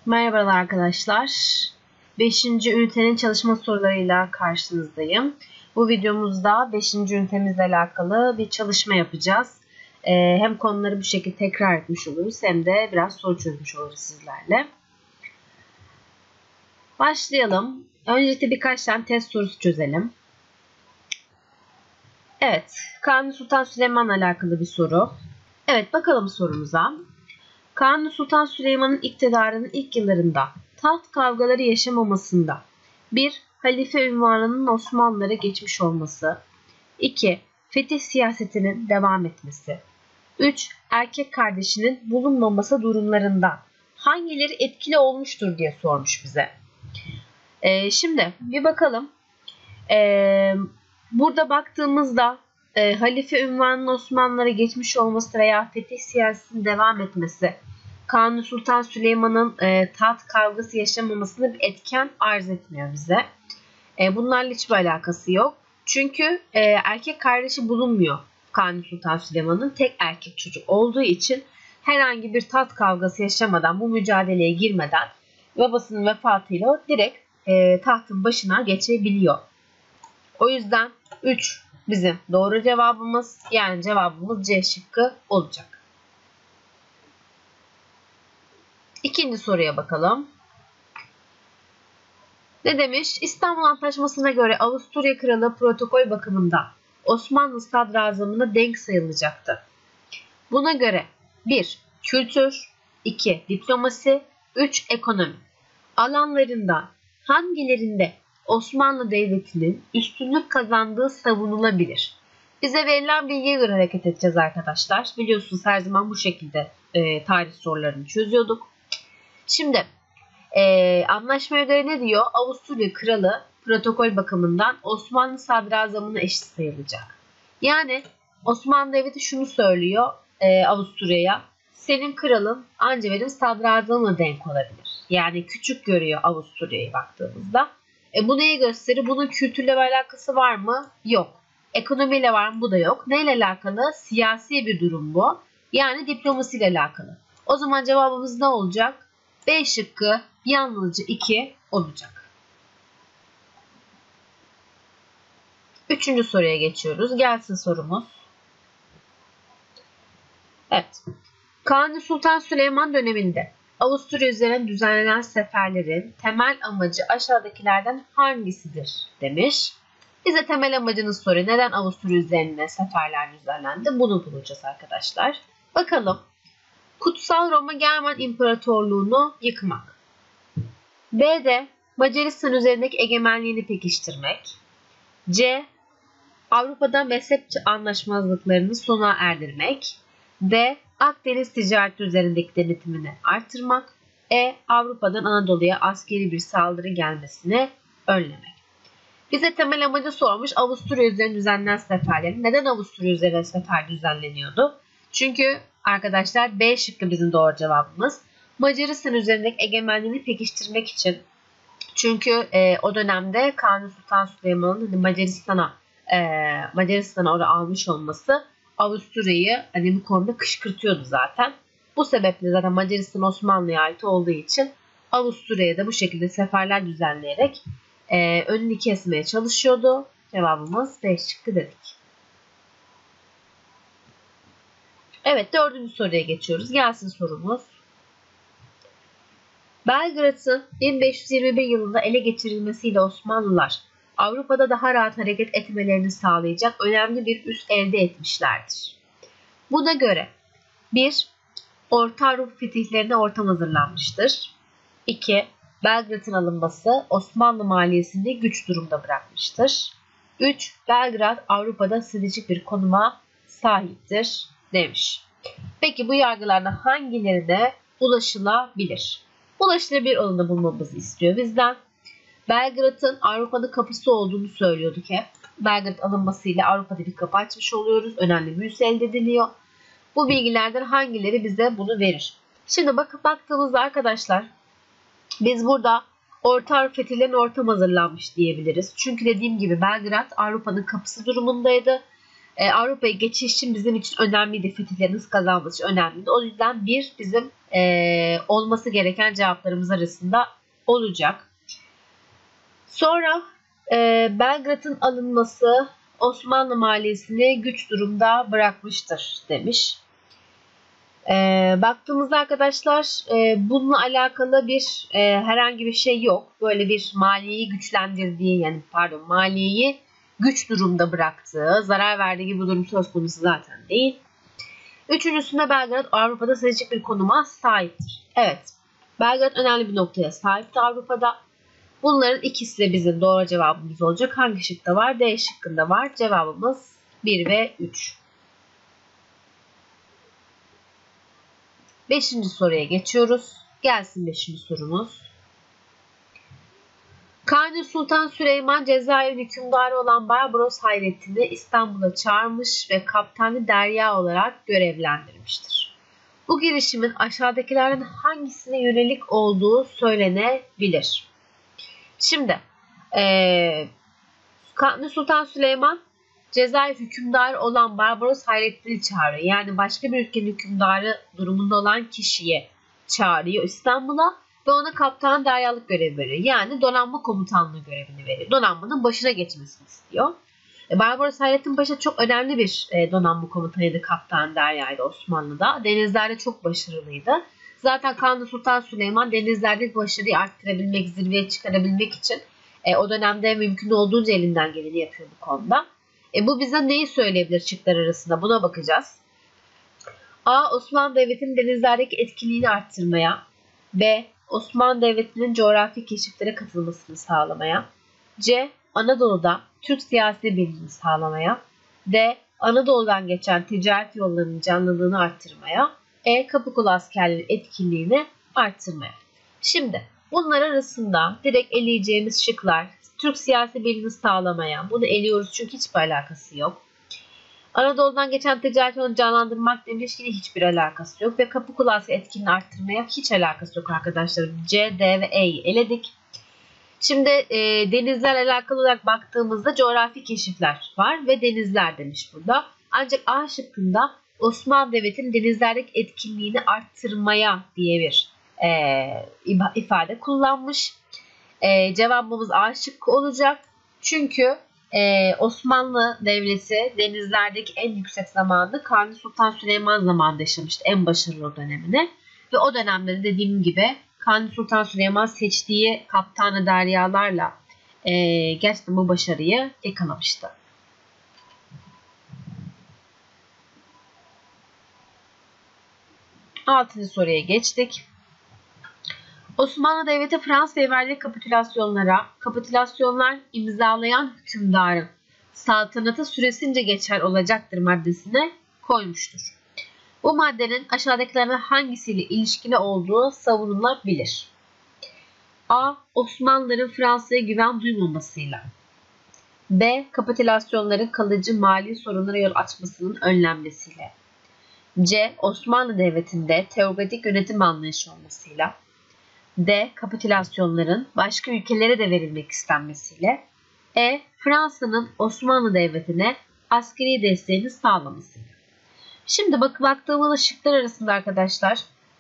Merhabalar arkadaşlar. 5. ünitenin çalışma sorularıyla karşınızdayım. Bu videomuzda 5. ünitemizle alakalı bir çalışma yapacağız. Hem konuları bu şekilde tekrar etmiş oluruz hem de biraz soru çözmüş oluruz sizlerle. Başlayalım. Öncelikle birkaç tane test sorusu çözelim. Evet, Kanuni Sultan Süleyman'la alakalı bir soru. Evet, bakalım sorumuza. Kanuni Sultan Süleyman'ın iktidarının ilk yıllarında taht kavgaları yaşamamasında 1. Halife unvanının Osmanlılara geçmiş olması, 2. Fetih siyasetinin devam etmesi, 3. Erkek kardeşinin bulunmaması durumlarında hangileri etkili olmuştur diye sormuş bize. Şimdi bir bakalım. Burada baktığımızda halife unvanının Osmanlılara geçmiş olması veya fetih siyasetinin devam etmesi Kanuni Sultan Süleyman'ın taht kavgası yaşamamasını bir etken arz etmiyor bize. Bunlarla hiçbir alakası yok. Çünkü erkek kardeşi bulunmuyor Kanuni Sultan Süleyman'ın, tek erkek çocuk olduğu için herhangi bir taht kavgası yaşamadan, bu mücadeleye girmeden babasının vefatıyla direkt tahtın başına geçebiliyor. O yüzden 3 bizim doğru cevabımız, yani cevabımız C şıkkı olacak. İkinci soruya bakalım. Ne demiş? İstanbul Antlaşması'na göre Avusturya Kralı protokol bakımından Osmanlı sadrazamına denk sayılacaktı. Buna göre 1. Kültür, 2. Diplomasi, 3. Ekonomi alanlarında hangilerinde Osmanlı Devleti'nin üstünlük kazandığı savunulabilir? Bize verilen bilgiye göre hareket edeceğiz arkadaşlar. Biliyorsunuz her zaman bu şekilde tarih sorularını çözüyorduk. Şimdi anlaşmaya göre ne diyor? Avusturya Kralı protokol bakımından Osmanlı sadrazamına eşit sayılacak. Yani Osmanlı Devleti şunu söylüyor Avusturya'ya. Senin kralın anca benim sadrazamla denk olabilir. Yani küçük görüyor Avusturya'ya baktığımızda. Bu neyi gösterir? Bunun kültürle bir alakası var mı? Yok. Ekonomiyle var mı? Bu da yok. Neyle alakalı? Siyasi bir durum bu. Yani diplomasiyle alakalı. O zaman cevabımız ne olacak? B şıkkı yalnızca 2 olacak. Üçüncü soruya geçiyoruz. Gelsin sorumuz. Evet. Kanuni Sultan Süleyman döneminde Avusturya üzerine düzenlenen seferlerin temel amacı aşağıdakilerden hangisidir demiş. Bize temel amacını soruyor. Neden Avusturya üzerine seferler düzenlendi? Bunu bulacağız arkadaşlar. Bakalım. Kutsal Roma Germen İmparatorluğunu yıkmak. B'de Macaristan üzerindeki egemenliğini pekiştirmek. C. Avrupa'da mezhep anlaşmazlıklarını sona erdirmek. D. Akdeniz ticareti üzerindeki denetimini artırmak. E. Avrupa'dan Anadolu'ya askeri bir saldırı gelmesini önlemek. Bize temel amacı sormuş. Avusturya üzerine düzenlenen seferlerin. Neden Avusturya üzerine sefer düzenleniyordu? Çünkü arkadaşlar B şıkkı bizim doğru cevabımız. Macaristan üzerindeki egemenliğini pekiştirmek için. Çünkü o dönemde Kanuni Sultan Süleyman'ın Macaristan'a orada almış olması Avusturya'yı bu konuda kışkırtıyordu zaten. Bu sebeple zaten Macaristan Osmanlı'ya ait olduğu için Avusturya'ya da bu şekilde seferler düzenleyerek önünü kesmeye çalışıyordu. Cevabımız B şıkkı dedik. Evet, dördüncü soruya geçiyoruz. Gelsin sorumuz. Belgrad'ın 1521 yılında ele geçirilmesiyle Osmanlılar Avrupa'da daha rahat hareket etmelerini sağlayacak önemli bir üs elde etmişlerdir. Buna göre 1. Orta Avrupa fetihlerine ortam hazırlanmıştır. 2. Belgrad'ın alınması Osmanlı maliyesini güç durumda bırakmıştır. 3. Belgrad Avrupa'da stratejik bir konuma sahiptir demiş. Peki bu yargılardan hangilerine ulaşılabilir? Ulaşılabilir olanı bulmamızı istiyor bizden. Belgrad'ın Avrupa'nın kapısı olduğunu söylüyorduk hep. Belgrad alınmasıyla Avrupa'da bir kapı açmış oluyoruz. Önemli bir üs elde ediliyor. Bu bilgilerden hangileri bize bunu verir? Şimdi baktığımızda arkadaşlar biz burada Orta Avrupa fetihlerine ortam hazırlanmış diyebiliriz. Çünkü dediğim gibi Belgrad Avrupa'nın kapısı durumundaydı. Avrupa'yı geçiş için bizim için önemliydi. Fetihlerin hız kazanması için önemliydi. O yüzden bir bizim olması gereken cevaplarımız arasında olacak. Sonra Belgrad'ın alınması Osmanlı maliyesini güç durumda bırakmıştır demiş. Baktığımızda arkadaşlar bununla alakalı bir herhangi bir şey yok. Böyle bir maliyeyi güçlendirdiği maliyeyi güç durumda bıraktığı, zarar verdiği gibi bir durum söz konusu zaten değil. Üçüncüsünde Belgrad Avrupa'da stratejik bir konuma sahiptir. Evet, Belgrad önemli bir noktaya sahipti Avrupa'da. Bunların ikisi de bizim doğru cevabımız olacak. Hangi şıkta var? D şıkkında var. Cevabımız 1 ve 3. 5. soruya geçiyoruz. Gelsin 5. sorumuz. Kanuni Sultan Süleyman Cezayir'in hükümdarı olan Barbaros Hayrettin'i İstanbul'a çağırmış ve Kaptanı Derya olarak görevlendirmiştir. Bu girişimin aşağıdakilerden hangisine yönelik olduğu söylenebilir? Şimdi Kanuni Sultan Süleyman Cezayir hükümdarı olan Barbaros Hayrettin'i çağırıyor. Yani başka bir ülkenin hükümdarı durumunda olan kişiyi çağırıyor İstanbul'a ve ona kaptan deryalık görevi veriyor. Yani donanma komutanlığı görevini veriyor. Donanmanın başına geçmesini istiyor. Barbaros Hayrettin Paşa çok önemli bir donanma komutanıydı, kaptan deryaydı Osmanlı'da. Denizlerde çok başarılıydı. Zaten Kanuni Sultan Süleyman denizlerdeki başarıyı arttırabilmek, zirveye çıkarabilmek için o dönemde mümkün olduğunca elinden geleni yapıyor bu konuda. Bu bize neyi söyleyebilir şıklar arasında? Buna bakacağız. A. Osmanlı Devleti'nin denizlerdeki etkinliğini arttırmaya. B. Osmanlı Devleti'nin coğrafi keşiflere katılmasını sağlamaya. C. Anadolu'da Türk siyasi birliğini sağlamaya. D. Anadolu'dan geçen ticaret yollarının canlılığını arttırmaya. E. Kapıkulu askerlerin etkinliğini arttırmaya. Şimdi bunlar arasında direkt eleyeceğimiz şıklar Türk siyasi birliğini sağlamaya. Bunu eliyoruz çünkü hiçbir alakası yok. Anadolu'dan geçen ticaret yolunu canlandırmak demiş yine hiçbir alakası yok. Ve Kapıkulu asker etkinliğini arttırmaya hiç alakası yok arkadaşlar. C, D ve E'yi eledik. Şimdi denizlerle alakalı olarak baktığımızda coğrafi keşifler var ve denizler demiş burada. Ancak A şıkkında Osmanlı Devleti'nin denizlerdeki etkinliğini arttırmaya diye bir ifade kullanmış. Cevabımız A şıkkı olacak. Çünkü Osmanlı Devleti denizlerdeki en yüksek zamanını Kanuni Sultan Süleyman zamanında yaşamıştı. En başarılı dönemini. Ve o dönemde dediğim gibi Kanuni Sultan Süleyman seçtiği kaptanı deryalarla gerçekten bu başarıyı yakalamıştı. Altıncı soruya geçtik. Osmanlı Devleti Fransa'ya verdiği kapitülasyonlar imzalayan hükümdarın saltanatı süresince geçer olacaktır maddesine koymuştur. Bu maddenin aşağıdakilerden hangisiyle ilişkili olduğu savunulabilir? A. Osmanlıların Fransa'ya güven duymamasıyla. B. Kapitülasyonların kalıcı mali sorunlara yol açmasının önlenmesiyle. C. Osmanlı Devleti'nde teokratik yönetim anlayışı olmasıyla. D. Kapitülasyonların başka ülkelere de verilmek istenmesiyle. E. Fransa'nın Osmanlı Devleti'ne askeri desteğini sağlamasıyla. Şimdi baktığımız şıklar arasında arkadaşlar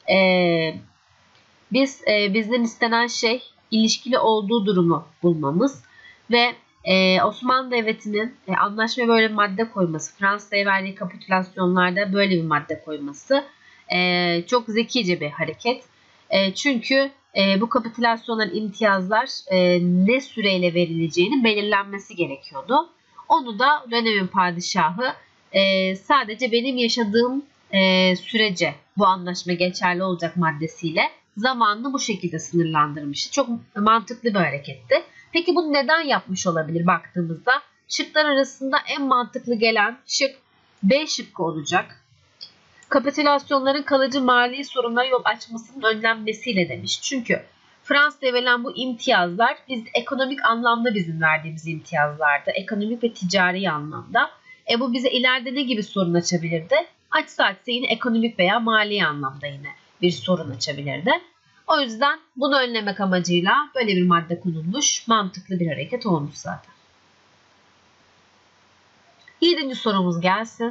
bizden istenen şey ilişkili olduğu durumu bulmamız ve Osmanlı Devleti'nin anlaşmaya böyle bir madde koyması, Fransa'ya verdiği kapitülasyonlarda böyle bir madde koyması çok zekice bir hareket. Çünkü bu kapitülasyonların imtiyazlar ne süreyle verileceğini belirlenmesi gerekiyordu. Onu da dönemin padişahı sadece benim yaşadığım sürece bu anlaşma geçerli olacak maddesiyle zamanını bu şekilde sınırlandırmıştı. Çok mantıklı bir hareketti. Peki bunu neden yapmış olabilir baktığımızda? Şıklar arasında en mantıklı gelen şık B şıkkı olacak. Kapitülasyonların kalıcı mali sorunlara yol açmasının önlenmesiyle demiş. Çünkü Fransa'ya verilen bu imtiyazlar ekonomik anlamda bizim verdiğimiz imtiyazlardı. Ekonomik ve ticari anlamda. Bu bize ileride ne gibi sorun açabilirdi? Açsa yine ekonomik veya mali anlamda yine bir sorun açabilirdi. O yüzden bunu önlemek amacıyla böyle bir madde konulmuş. Mantıklı bir hareket olmuş zaten. 7. sorumuz gelsin.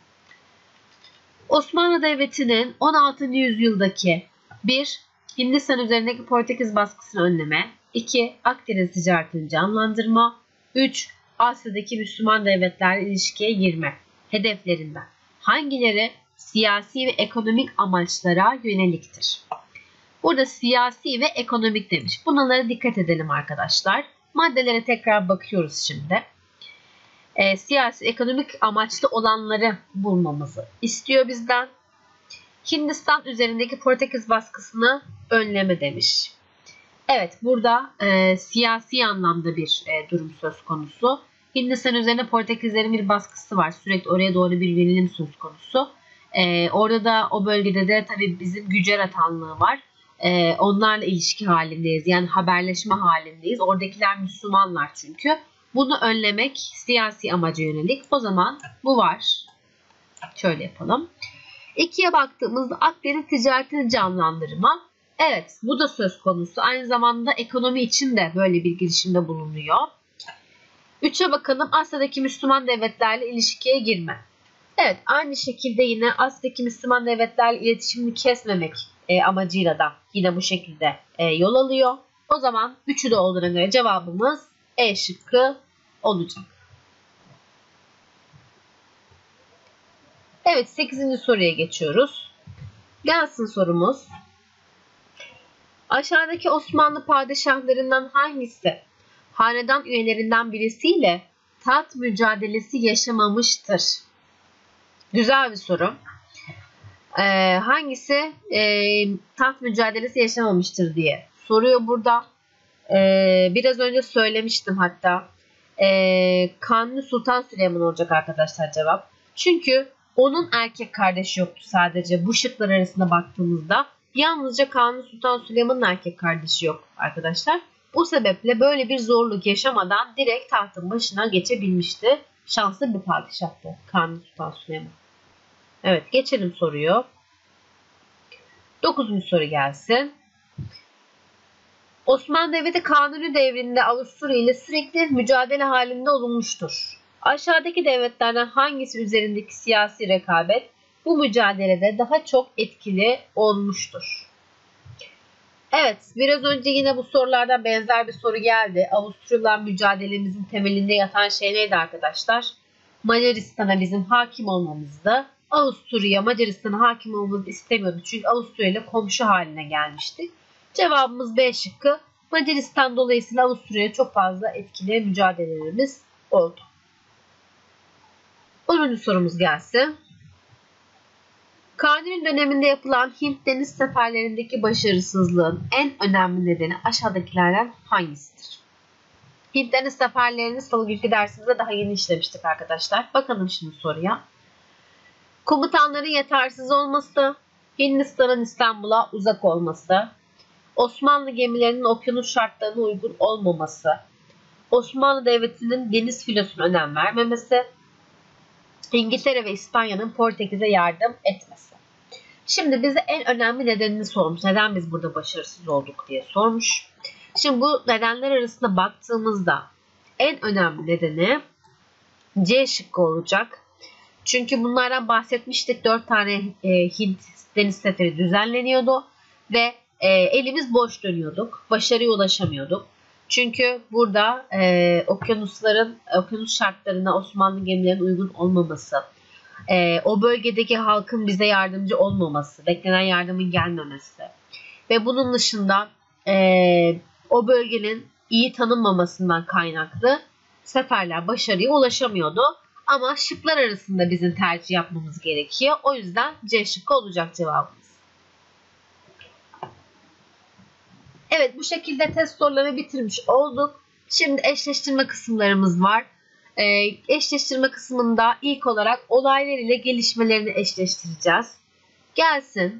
Osmanlı Devleti'nin 16. yüzyıldaki 1. Hindistan üzerindeki Portekiz baskısını önleme, 2. Akdeniz ticaretini canlandırma, 3. Asya'daki Müslüman devletlerle ilişkiye girme hedeflerinden hangileri siyasi ve ekonomik amaçlara yöneliktir? Burada siyasi ve ekonomik demiş. Bunlara dikkat edelim arkadaşlar. Maddelere tekrar bakıyoruz şimdi. Siyasi, ekonomik amaçlı olanları bulmamızı istiyor bizden. Hindistan üzerindeki Portekiz baskısını önleme demiş. Evet, burada siyasi anlamda bir durum söz konusu. Hindistan üzerine Portekizlerin bir baskısı var. Sürekli oraya doğru bir yönelim söz konusu. Orada da o bölgede de tabii bizim Gücerat Hanlığı var. Onlarla ilişki halindeyiz. Yani haberleşme halindeyiz. Oradakiler Müslümanlar çünkü. Bunu önlemek siyasi amaca yönelik. O zaman bu var. Şöyle yapalım. 2'ye baktığımızda Akdeniz ticaretini canlandırma. Evet, bu da söz konusu. Aynı zamanda ekonomi için de böyle bir girişimde bulunuyor. 3'e bakalım. Asya'daki Müslüman devletlerle ilişkiye girme. Evet, aynı şekilde yine Asya'daki Müslüman devletlerle iletişimini kesmemek amacıyla da yine bu şekilde yol alıyor. O zaman 3'ü de olduğuna göre cevabımız E şıkkı olacak. Evet, 8. soruya geçiyoruz. Gelsin sorumuz. Aşağıdaki Osmanlı padişahlarından hangisi hanedan üyelerinden birisiyle taht mücadelesi yaşamamıştır? Güzel bir soru. Hangisi taht mücadelesi yaşamamıştır diye soruyor burada. Biraz önce söylemiştim hatta. Kanuni Sultan Süleyman olacak arkadaşlar cevap. Çünkü onun erkek kardeşi yoktu sadece. Bu şıklar arasında baktığımızda yalnızca Kanuni Sultan Süleyman'ın erkek kardeşi yok arkadaşlar. Bu sebeple böyle bir zorluk yaşamadan direkt tahtın başına geçebilmişti. Şanslı bir padişahtı Kanuni Sultan Süleyman. Evet, geçelim soruyu. 9. soru gelsin. Osmanlı Devleti Kanuni devrinde Avusturya ile sürekli mücadele halinde olunmuştur. Aşağıdaki devletlerden hangisi üzerindeki siyasi rekabet bu mücadelede daha çok etkili olmuştur? Evet, biraz önce yine bu sorulardan benzer bir soru geldi. Avusturyalılar mücadelemizin temelinde yatan şey neydi arkadaşlar? Macaristan'a bizim hakim olmamızdı. Avusturya Macaristan'a hakim olmamızı istemiyordu. Çünkü Avusturya ile komşu haline gelmiştik. Cevabımız B şıkkı. Macaristan dolayısıyla Avusturya'ya çok fazla etkili mücadelelerimiz oldu. 10. sorumuz gelsin. Kanuni döneminde yapılan Hint deniz seferlerindeki başarısızlığın en önemli nedeni aşağıdakilerden hangisidir? Hint deniz seferlerini salı günkü dersimizde daha yeni işlemiştik arkadaşlar. Bakalım şimdi soruya. Komutanların yetersiz olması, Hindistan'ın İstanbul'a uzak olması, Osmanlı gemilerinin okyanus şartlarına uygun olmaması, Osmanlı Devleti'nin deniz filosuna önem vermemesi, İngiltere ve İspanya'nın Portekiz'e yardım etmesi. Şimdi bize en önemli nedenini sormuş. Neden biz burada başarısız olduk diye sormuş. Şimdi bu nedenler arasında baktığımızda en önemli nedeni C şıkkı olacak. Çünkü bunlardan bahsetmiştik. 4 tane Hint deniz seferi düzenleniyordu ve elimiz boş dönüyorduk. Başarıya ulaşamıyorduk. Çünkü burada okyanus şartlarına Osmanlı gemilerinin uygun olmaması, o bölgedeki halkın bize yardımcı olmaması, beklenen yardımın gelmemesi ve bunun dışında o bölgenin iyi tanınmamasından kaynaklı seferler başarıya ulaşamıyordu. Ama şıklar arasında bizim tercih yapmamız gerekiyor. O yüzden C şıkkı olacak cevabımız. Evet, bu şekilde test sorularını bitirmiş olduk. Şimdi eşleştirme kısımlarımız var. Eşleştirme kısmında ilk olarak olaylar ile gelişmelerini eşleştireceğiz. Gelsin.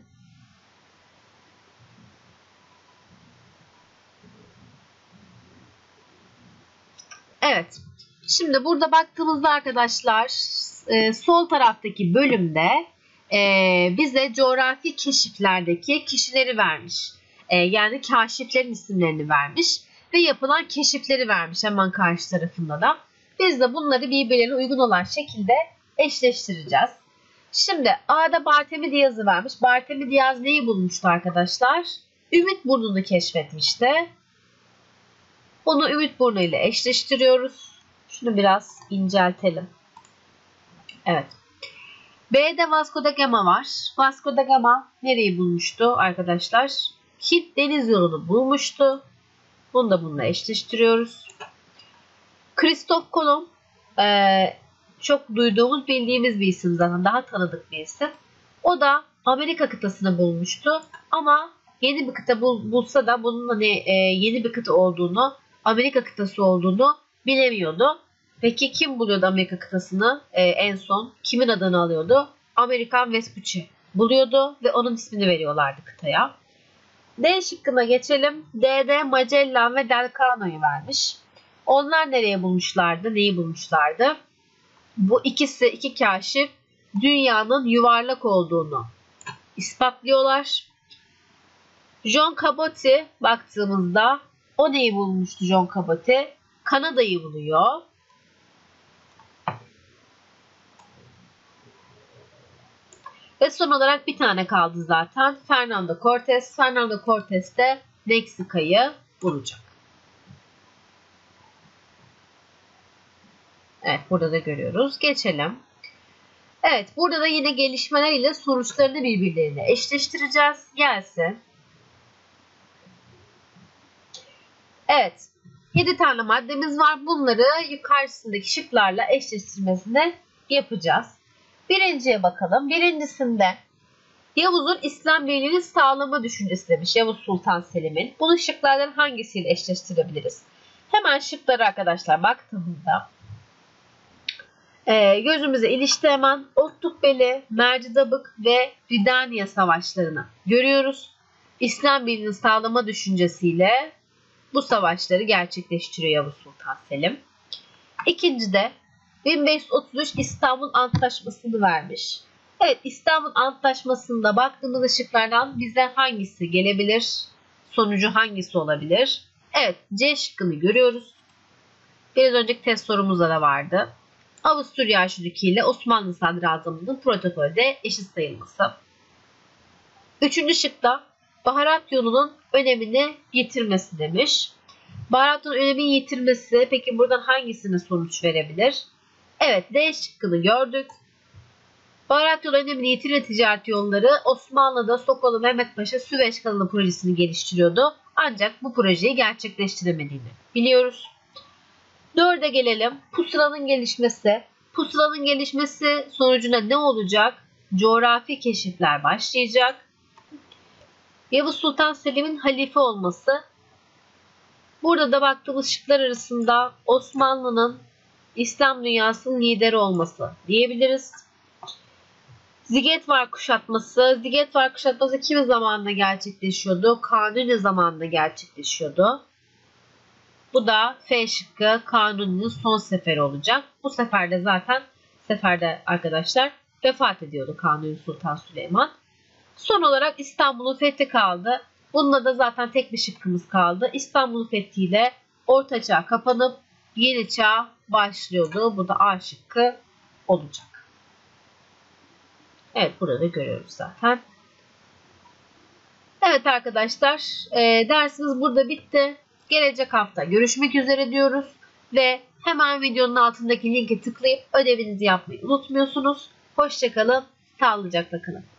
Evet. Şimdi burada baktığımızda arkadaşlar sol taraftaki bölümde bize coğrafi keşiflerdeki kişileri vermiş. Yani kaşiflerin isimlerini vermiş ve yapılan keşifleri vermiş hemen karşı tarafında da. Biz de bunları birbirlerine uygun olan şekilde eşleştireceğiz. Şimdi A'da Bartemi Diyaz'ı vermiş. Bartemi Diyaz neyi bulmuştu arkadaşlar? Ümitburnu'nu keşfetmişti. Bunu Ümitburnu ile eşleştiriyoruz. Şunu biraz inceltelim. Evet. B'de Vasco da Gama var. Vasco da Gama nereyi bulmuştu arkadaşlar? Hint deniz yolunu bulmuştu. Bunu da bununla eşleştiriyoruz. Christoph Kolomb çok duyduğumuz, bildiğimiz bir isim zaten. Daha tanıdık bir isim. O da Amerika kıtasını bulmuştu. Ama yeni bir kıta bulsa da bunun yeni bir kıta olduğunu, Amerika kıtası olduğunu bilemiyordu. Peki kim buluyordu Amerika kıtasını en son? Kimin adını alıyordu? Amerikan Vespucci buluyordu ve onun ismini veriyorlardı kıtaya. D şıkkına geçelim. D'de Magellan ve Delcano'yu vermiş. Onlar nereye bulmuşlardı? Neyi bulmuşlardı? Bu iki kaşif dünyanın yuvarlak olduğunu ispatlıyorlar. John Cabot baktığımızda o neyi bulmuştu John Cabot? Kanada'yı buluyor. Ve son olarak bir tane kaldı zaten. Fernando Cortés. Fernando Cortés de Meksika'yı bulacak. Evet, burada da görüyoruz. Geçelim. Evet, burada da yine gelişmeler ile sonuçlarını birbirlerine eşleştireceğiz. Gelsin. Evet. 7 tane maddemiz var. Bunları yukarısındaki şıklarla eşleştirmesini yapacağız. Birinciye bakalım. Birincisinde Yavuz'un İslam birliğini sağlama düşüncesi demiş Yavuz Sultan Selim'in. Bunu şıklardan hangisiyle eşleştirebiliriz? Hemen şıklara arkadaşlar baktığımızda gözümüze ilişti hemen Otlukbeli, Mercidabık ve Ridaniye savaşlarını görüyoruz. İslam birliğini sağlama düşüncesiyle bu savaşları gerçekleştiriyor Yavuz Sultan Selim. İkincide 1533 İstanbul Antlaşması'nı vermiş. Evet, İstanbul Antlaşması'nda baktığımız ışıklardan bize hangisi gelebilir? Sonucu hangisi olabilir? Evet, C şıkkını görüyoruz. Biraz önceki test sorumuzda da vardı. Avusturya Arşidükü ile Osmanlı Sadrazamı'nın protokolde eşit sayılması. Üçüncü şıkta baharat yolunun önemini yitirmesi demiş. Baharatın önemini yitirmesi, peki buradan hangisine sonuç verebilir? Evet, D şıkkını gördük. Baharat yolu önemini yitiren ticaret yolları Osmanlı'da Sokalı Mehmet Paşa Süveyş Kanalı projesini geliştiriyordu. Ancak bu projeyi gerçekleştiremediğini biliyoruz. 4'e gelelim. Pusulanın gelişmesi. Pusulanın gelişmesi sonucunda ne olacak? Coğrafi keşifler başlayacak. Yavuz Sultan Selim'in halife olması. Burada da baktığımız şıklar arasında Osmanlı'nın İslam dünyasının lideri olması diyebiliriz. Zigetvar kuşatması. Zigetvar kuşatması kimin zamanında gerçekleşiyordu? Kanuni zamanında gerçekleşiyordu. Bu da F şıkkı Kanuni'nin son seferi olacak. Bu seferde arkadaşlar vefat ediyordu Kanuni Sultan Süleyman. Son olarak İstanbul'un fethi kaldı. Bununla da zaten tek bir şıkkımız kaldı. İstanbul'un fethiyle Orta Çağ kapanıp Yeni Çağ başlıyordu. Bu da A şıkkı olacak. Evet, burada görüyoruz zaten. Evet arkadaşlar, dersimiz burada bitti. Gelecek hafta görüşmek üzere diyoruz. Ve hemen videonun altındaki linke tıklayıp ödevinizi yapmayı unutmuyorsunuz. Hoşça kalın, sağlıcakla kalın.